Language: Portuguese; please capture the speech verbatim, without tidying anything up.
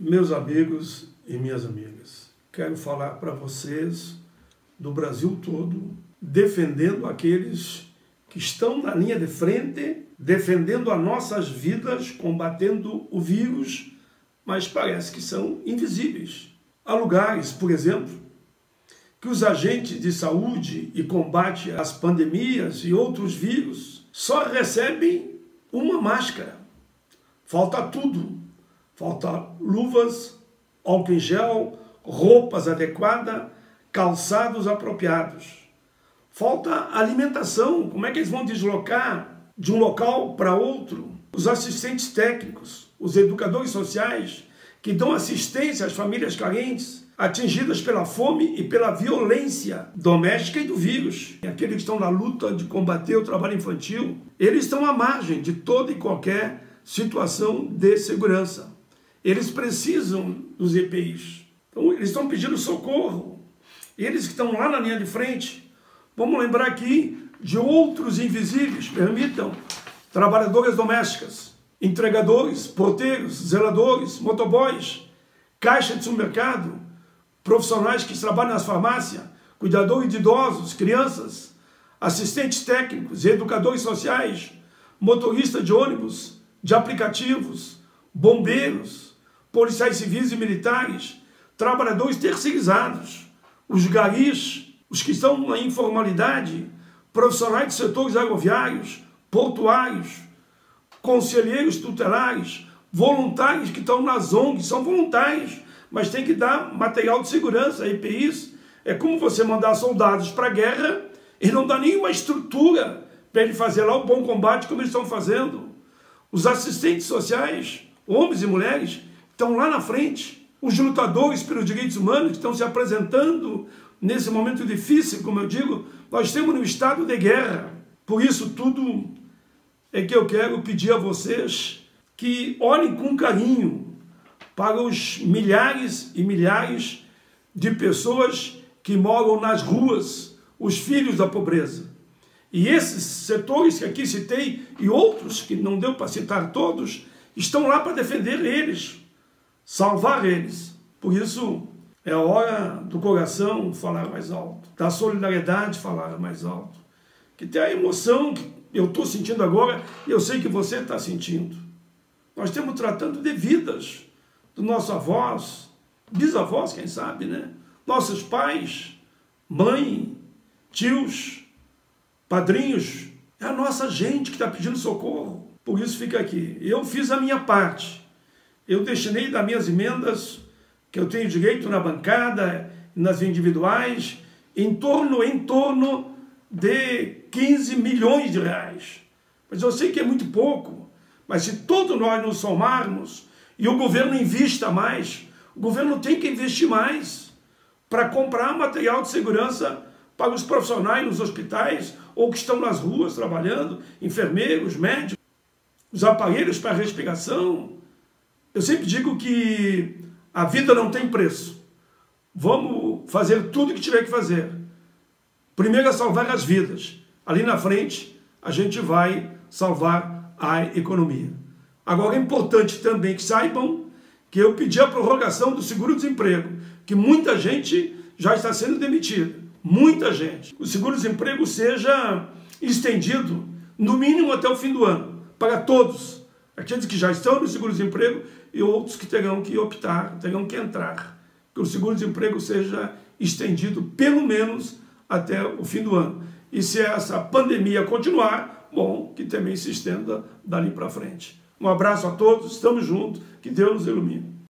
Meus amigos e minhas amigas, quero falar para vocês do Brasil todo, defendendo aqueles que estão na linha de frente, defendendo as nossas vidas, combatendo o vírus, mas parece que são invisíveis. Há lugares, por exemplo, que os agentes de saúde e combate às pandemias e outros vírus só recebem uma máscara. Falta tudo. Falta luvas, álcool em gel, roupas adequadas, calçados apropriados. Falta alimentação. Como é que eles vão deslocar de um local para outro? Os assistentes técnicos, os educadores sociais, que dão assistência às famílias carentes, atingidas pela fome e pela violência doméstica e do vírus. E aqueles que estão na luta de combater o trabalho infantil, eles estão à margem de toda e qualquer situação de segurança. Eles precisam dos E P Is. Então, eles estão pedindo socorro. Eles que estão lá na linha de frente. Vamos lembrar aqui de outros invisíveis, permitam, trabalhadoras domésticas, entregadores, porteiros, zeladores, motoboys, caixa de supermercado, profissionais que trabalham nas farmácias, cuidadores de idosos, crianças, assistentes técnicos, educadores sociais, motoristas de ônibus, de aplicativos, bombeiros, policiais civis e militares, trabalhadores terceirizados, os garis, os que estão na informalidade, profissionais de setores agroviários, portuários, conselheiros tutelares, voluntários que estão nas O N Gs, são voluntários, mas tem que dar material de segurança, E P Is. É como você mandar soldados para a guerra e não dá nenhuma estrutura para ele fazer lá o bom combate como eles estão fazendo. Os assistentes sociais, homens e mulheres, estão lá na frente. Os lutadores pelos direitos humanos que estão se apresentando nesse momento difícil, como eu digo, nós temos um estado de guerra. Por isso tudo é que eu quero pedir a vocês que olhem com carinho para os milhares e milhares de pessoas que moram nas ruas, os filhos da pobreza. E esses setores que aqui citei e outros que não deu para citar todos, estão lá para defender eles, salvar eles. Por isso é a hora do coração falar mais alto, da solidariedade falar mais alto, que tem a emoção que eu estou sentindo agora e eu sei que você está sentindo. Nós estamos tratando de vidas dos nossos avós, bisavós, quem sabe, né? Nossos pais, mãe, tios, padrinhos, é a nossa gente que está pedindo socorro. Por isso fica aqui. Eu fiz a minha parte. Eu destinei das minhas emendas, que eu tenho direito na bancada, nas individuais, em torno, em torno de quinze milhões de reais. Mas eu sei que é muito pouco. Mas se todos nós nos somarmos e o governo invista mais, o governo tem que investir mais para comprar material de segurança para os profissionais nos hospitais ou que estão nas ruas trabalhando, enfermeiros, médicos, os aparelhos para respiração. Eu sempre digo que a vida não tem preço. Vamos fazer tudo o que tiver que fazer. Primeiro é salvar as vidas. Ali na frente, a gente vai salvar a economia. Agora é importante também que saibam que eu pedi a prorrogação do seguro-desemprego, que muita gente já está sendo demitida. Muita gente. O seguro-desemprego seja estendido, no mínimo até o fim do ano, para todos. Aqueles que já estão no seguro-desemprego e outros que terão que optar, terão que entrar. Que o seguro-desemprego seja estendido pelo menos até o fim do ano. E se essa pandemia continuar, bom, que também se estenda dali para frente. Um abraço a todos, estamos juntos, que Deus nos ilumine.